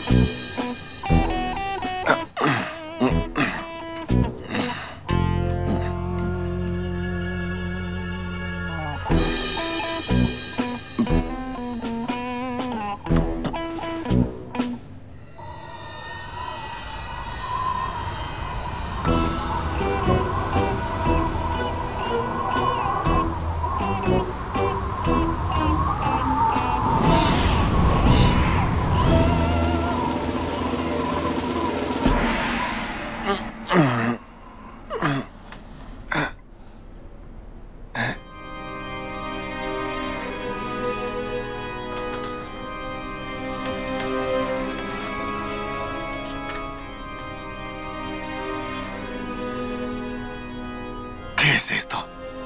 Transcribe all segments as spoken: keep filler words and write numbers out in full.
¿Qué es esto?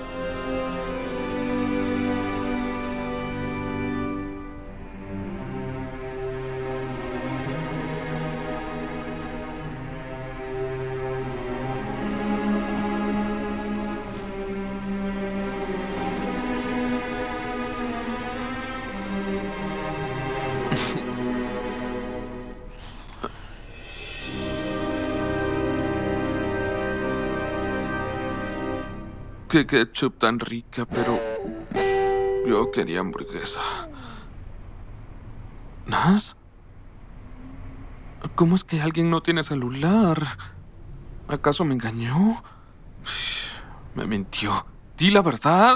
Qué ketchup tan rica, pero yo quería hamburguesa. ¿Nas? ¿Cómo es que alguien no tiene celular? ¿Acaso me engañó? Me mintió. Di la verdad.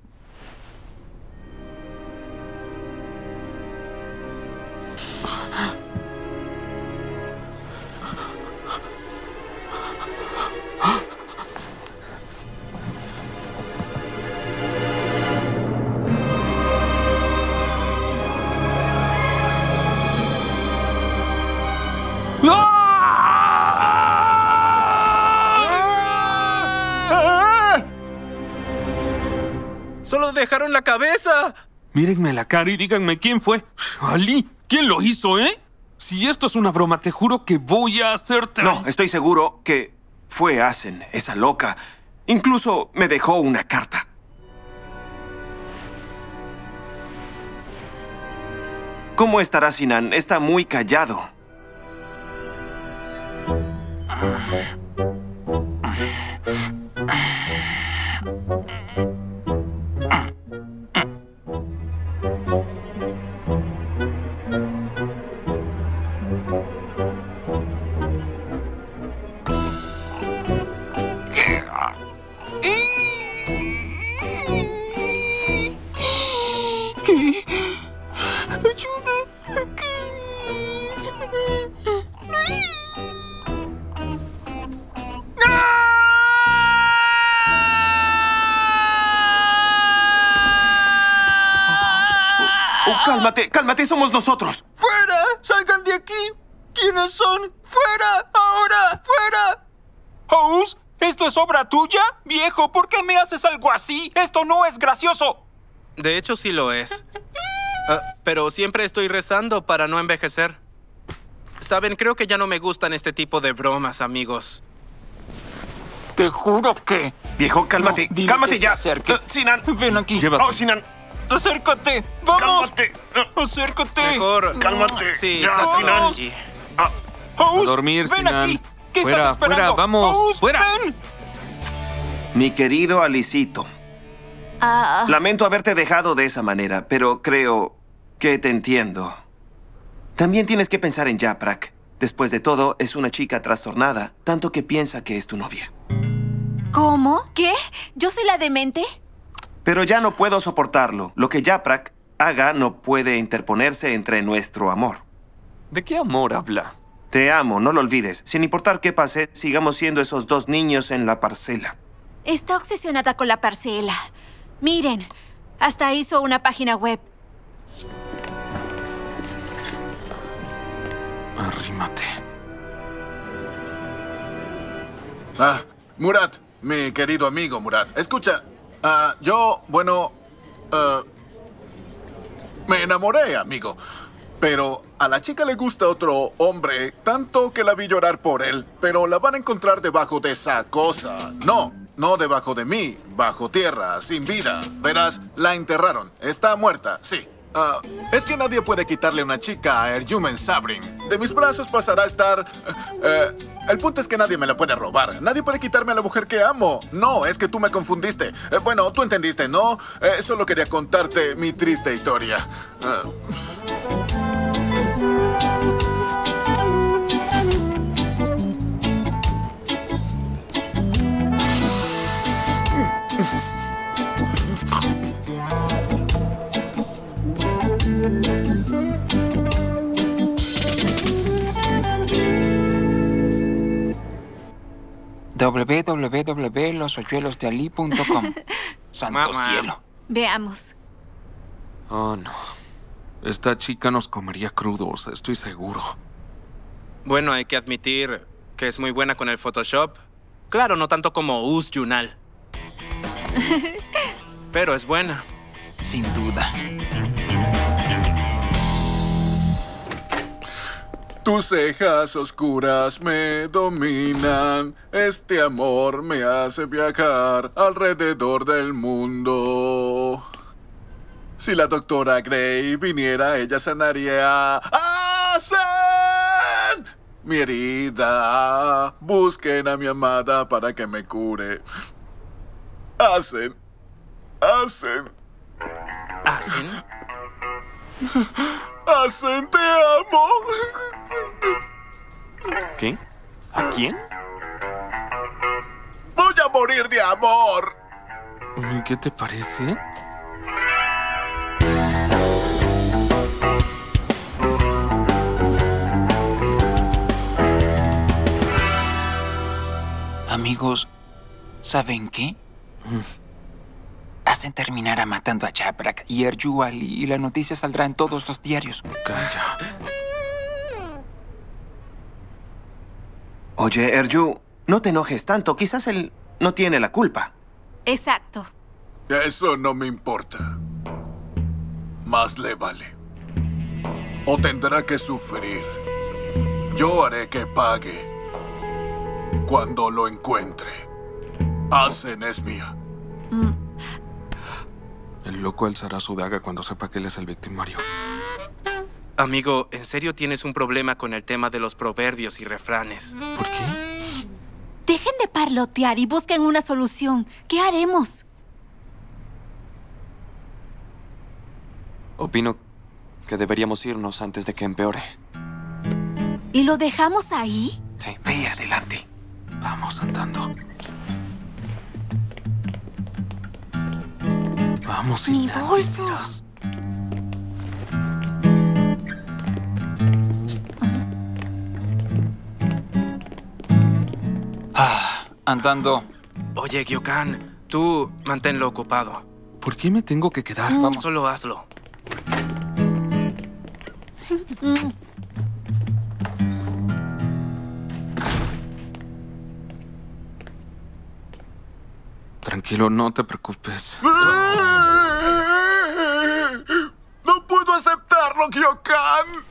¡Solo dejaron la cabeza! Mírenme la cara y díganme quién fue. Ali, ¿quién lo hizo, eh? Si esto es una broma, te juro que voy a hacerte... No, estoy seguro que fue Asen, esa loca. Incluso me dejó una carta. ¿Cómo estará Sinan? Está muy callado. Cálmate, cálmate, somos nosotros. ¡Fuera! ¡Salgan de aquí! ¿Quiénes son? ¡Fuera! ¡Ahora! ¡Fuera! ¿House? ¿Esto es obra tuya? Viejo, ¿por qué me haces algo así? ¡Esto no es gracioso! De hecho, sí lo es. Uh, pero siempre estoy rezando para no envejecer. Saben, creo que ya no me gustan este tipo de bromas, amigos. Te juro que... Viejo, cálmate, no, cálmate ya. Uh, Sinan. Ven aquí. Llévate. Oh, Sinan. ¡Acércate! ¡Vamos! Cálmate. ¡Acércate! Mejor, cálmate. Sí, ya, Sinan. Ah. House, A dormir, ven Sinan. aquí. ¿Qué Fuera, estás esperando? fuera, vamos, House, fuera. ven. Mi querido Alicito. Ah, Lamento haberte dejado de esa manera, pero creo que te entiendo. También tienes que pensar en Yaprak. Después de todo, es una chica trastornada, tanto que piensa que es tu novia. ¿cómo? ¿Qué? ¿Yo soy la demente? Pero ya no puedo soportarlo. Lo que Yaprak haga no puede interponerse entre nuestro amor. ¿De qué amor habla? Te amo, no lo olvides. Sin importar qué pase, sigamos siendo esos dos niños en la parcela. Está obsesionada con la parcela. Miren, hasta hizo una página web. Arrímate. Ah, Murat, mi querido amigo Murat. Escucha, uh, yo, bueno, uh, me enamoré, amigo. Pero a la chica le gusta otro hombre, tanto que la vi llorar por él. Pero la van a encontrar debajo de esa cosa. No, no debajo de mí, bajo tierra, sin vida. Verás, la enterraron. Está muerta, sí. Ah, es que nadie puede quitarle una chica a Erjumen Sabrin. De mis brazos pasará a estar... eh, el punto es que nadie me la puede robar. Nadie puede quitarme a la mujer que amo. No, es que tú me confundiste. Eh, bueno, tú entendiste, ¿no? Eh, solo quería contarte mi triste historia. Ah. doble u doble u doble u punto los hoyuelos de ali punto com. Santo Mamá. cielo. Veamos. Oh, no. Esta chica nos comería crudos, estoy seguro. Bueno, hay que admitir que es muy buena con el Photoshop. Claro, no tanto como Uz Yunal. Pero es buena. Sin duda. Tus cejas oscuras me dominan. Este amor me hace viajar alrededor del mundo. Si la doctora Gray viniera, ella sanaría. ¡Hacen! Mi herida. Busquen a mi amada para que me cure. Hacen. Hacen. ¿Hacen? Hacen, te amo. ¿Qué? ¿A quién? Voy a morir de amor. ¿Y qué te parece? Amigos, ¿saben qué? Hacen terminar a matando a Japrak y Erju Ali y la noticia saldrá en todos los diarios. Calla. Oye, Erju, no te enojes tanto. Quizás él no tiene la culpa. Exacto. Eso no me importa. Más le vale. O tendrá que sufrir. Yo haré que pague. Cuando lo encuentre. Hacen es mía. El loco alzará su daga cuando sepa que él es el victimario. Amigo, ¿en serio tienes un problema con el tema de los proverbios y refranes? ¿Por qué? Dejen de parlotear y busquen una solución. ¿Qué haremos? Opino que deberíamos irnos antes de que empeore. ¿Y lo dejamos ahí? Sí. Ve adelante. Vamos andando. Vamos, Mi Ilan, bolso. dirás. Ah, andando. Oye, Gyokan, tú manténlo ocupado. ¿Por qué me tengo que quedar? Vamos. Solo hazlo. Tranquilo, no te preocupes. ¡No puedo aceptarlo, Gyokan!